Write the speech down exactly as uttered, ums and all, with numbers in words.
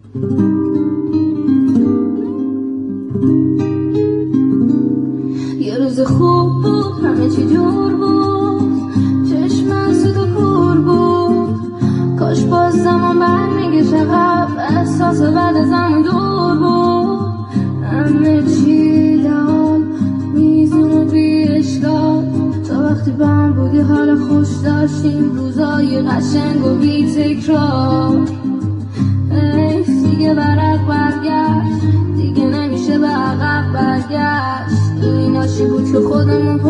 یه روز خوب بود، همه چی جور بود، چشم سود و کور بود. کاش باز زمان برمیگشت عقب، احساس بعد از زمان دور بود. همه چی لال میزون و بی اشکال، تا وقتی با هم بودی حال خوش داشتیم، روزای قشنگ و بی تکرار. دیگه برق برگشت، دیگه نمیشه به عقب برگشت. این عاشقی بود که خودمون